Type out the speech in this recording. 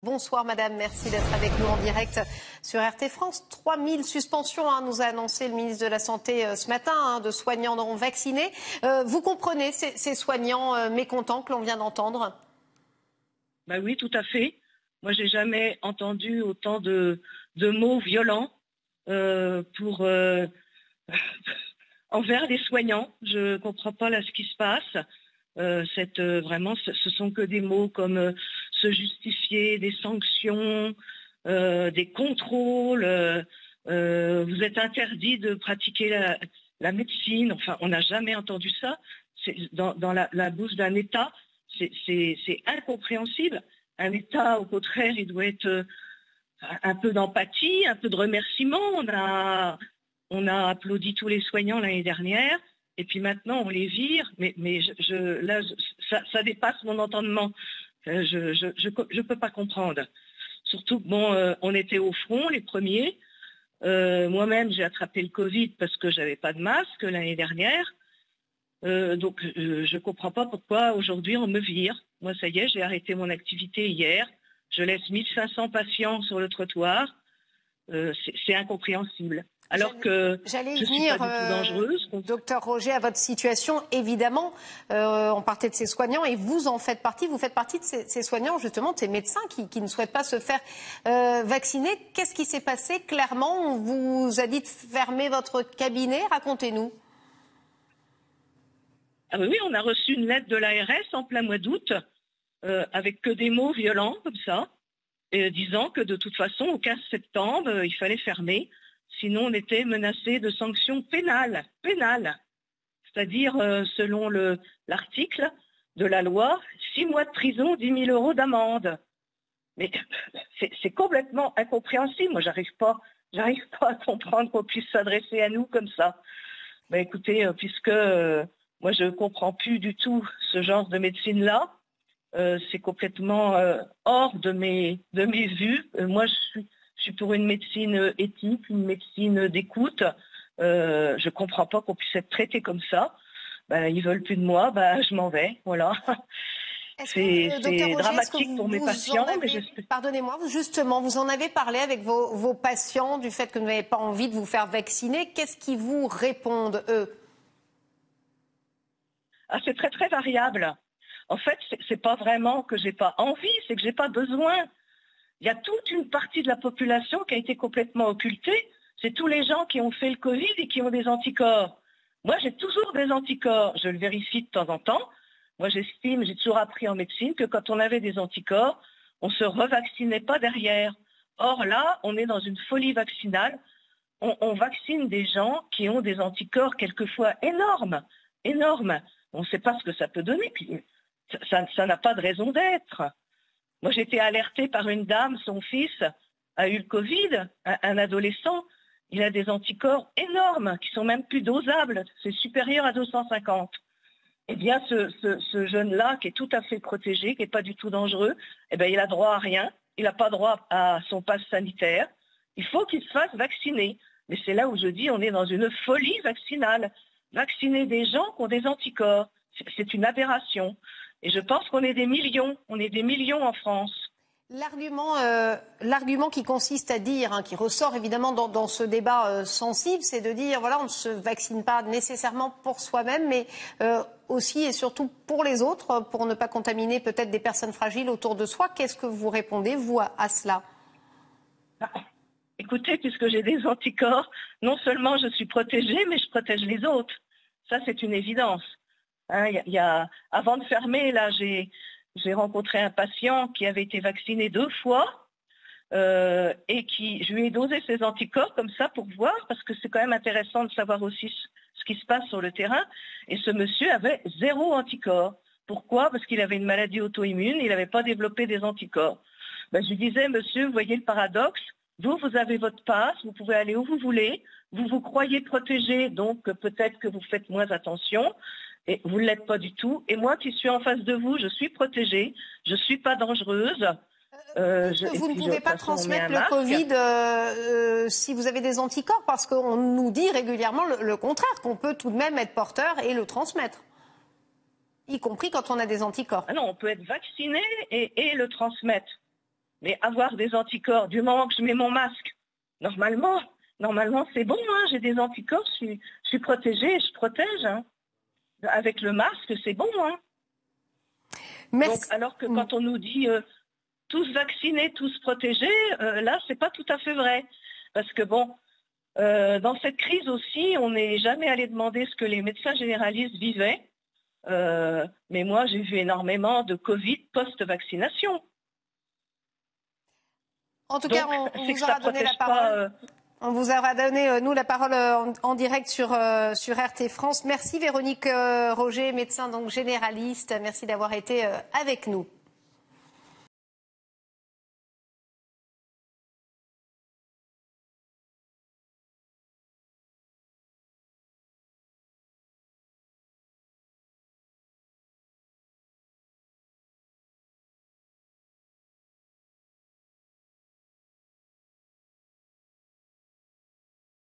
Bonsoir madame, merci d'être avec nous en direct sur RT France. 3000 suspensions, nous a annoncé le ministre de la Santé ce matin, de soignants non vaccinés. Vous comprenez ces soignants mécontents que l'on vient d'entendre? Bah oui, tout à fait. Moi, j'ai jamais entendu autant de mots violents envers les soignants. Je comprends pas là ce qui se passe. Vraiment, ce sont que des mots comme se justifier, des sanctions, des contrôles. Vous êtes interdit de pratiquer la médecine. Enfin, on n'a jamais entendu ça. C'est dans la bouche d'un État. C'est incompréhensible. Un État, au contraire, il doit être un peu d'empathie, un peu de remerciement. On a applaudi tous les soignants l'année dernière. Et puis maintenant, on les vire, mais ça dépasse mon entendement. Je peux pas comprendre. Surtout que on était au front, les premiers. Moi-même, j'ai attrapé le Covid parce que j'avais pas de masque l'année dernière. Donc, je comprends pas pourquoi aujourd'hui on me vire. Moi, ça y est, j'ai arrêté mon activité hier. Je laisse 1500 patients sur le trottoir. C'est incompréhensible. Alors que je suis pas du tout dangereuse. Docteur Roger, à votre situation, évidemment, on partait de ces soignants et vous en faites partie. Vous faites partie de ces soignants, justement, de ces médecins qui ne souhaitent pas se faire vacciner. Qu'est-ce qui s'est passé clairement? On vous a dit de fermer votre cabinet. Racontez-nous. Ah oui, on a reçu une lettre de l'ARS en plein mois d'août avec que des mots violents comme ça, disant que de toute façon, au 15 septembre, il fallait fermer. Sinon, on était menacé de sanctions pénales. C'est-à-dire, selon l'article de la loi, 6 mois de prison, 10 000 euros d'amende. Mais c'est complètement incompréhensible. Moi, j'arrive pas à comprendre qu'on puisse s'adresser à nous comme ça. Ben, écoutez, puisque moi, je comprends plus du tout ce genre de médecine-là, c'est complètement hors de mes vues. Moi, je suis pour une médecine éthique, une médecine d'écoute. Je comprends pas qu'on puisse être traité comme ça. Ben, ils veulent plus de moi, ben, je m'en vais. Voilà. C'est dramatique pour mes patients. Pardonnez-moi, justement, vous en avez parlé avec vos patients du fait que vous n'avez pas envie de vous faire vacciner. Qu'est-ce qu'ils vous répondent, eux? C'est très, très variable. En fait, c'est pas vraiment que j'ai pas envie, c'est que j'ai pas besoin. Il y a toute une partie de la population qui a été complètement occultée. C'est tous les gens qui ont fait le Covid et qui ont des anticorps. Moi, j'ai toujours des anticorps. Je le vérifie de temps en temps. Moi, j'estime, j'ai toujours appris en médecine que quand on avait des anticorps, on se revaccinait pas derrière. Or là, on est dans une folie vaccinale. On vaccine des gens qui ont des anticorps quelquefois énormes. On ne sait pas ce que ça peut donner. Puis, ça n'a pas de raison d'être. Moi, j'ai été alertée par une dame, son fils a eu le Covid, un adolescent. Il a des anticorps énormes qui sont même plus dosables. C'est supérieur à 250. Eh bien, ce jeune-là, qui est tout à fait protégé, qui n'est pas du tout dangereux, eh bien, il a droit à rien. Il n'a pas droit à son passe sanitaire. Il faut qu'il se fasse vacciner. Mais c'est là où je dis, on est dans une folie vaccinale. Vacciner des gens qui ont des anticorps, c'est une aberration. Et je pense qu'on est des millions en France. L'argument qui consiste à dire, qui ressort évidemment dans ce débat sensible, c'est de dire, voilà, on ne se vaccine pas nécessairement pour soi-même, mais aussi et surtout pour les autres, pour ne pas contaminer peut-être des personnes fragiles autour de soi. Qu'est-ce que vous répondez, vous, à cela? Écoutez, puisque j'ai des anticorps, non seulement je suis protégée, mais je protège les autres. Ça, c'est une évidence. Avant de fermer, là, j'ai rencontré un patient qui avait été vacciné 2 fois et je lui ai dosé ses anticorps comme ça pour voir, parce que c'est quand même intéressant de savoir aussi ce qui se passe sur le terrain. Et ce monsieur avait 0 anticorps. Pourquoi? Parce qu'il avait une maladie auto-immune, il n'avait pas développé des anticorps. Je lui disais, monsieur, vous voyez le paradoxe, vous avez votre passe, vous pouvez aller où vous voulez, vous vous croyez protégé, donc peut-être que vous faites moins attention. Et vous ne l'êtes pas du tout. Et moi qui suis en face de vous, je suis protégée, je ne suis pas dangereuse. Vous ne pouvez pas transmettre le Covid si vous avez des anticorps, parce qu'on nous dit régulièrement le contraire, qu'on peut tout de même être porteur et le transmettre, y compris quand on a des anticorps. Ah non, on peut être vacciné et le transmettre. Mais avoir des anticorps, du moment que je mets mon masque, normalement c'est bon, hein, j'ai des anticorps, je suis protégée, je protège. Hein. Avec le masque, c'est bon. Hein. Donc, alors que quand on nous dit tous vaccinés, tous protégés, là, c'est pas tout à fait vrai. Parce que bon, dans cette crise aussi, on n'est jamais allé demander ce que les médecins généralistes vivaient. Mais moi, j'ai vu énormément de Covid post-vaccination. En tout cas, on vous aura donné la parole. On vous aura donné, nous, la parole en direct sur RT France. Merci Véronique Roger, médecin donc généraliste. Merci d'avoir été avec nous.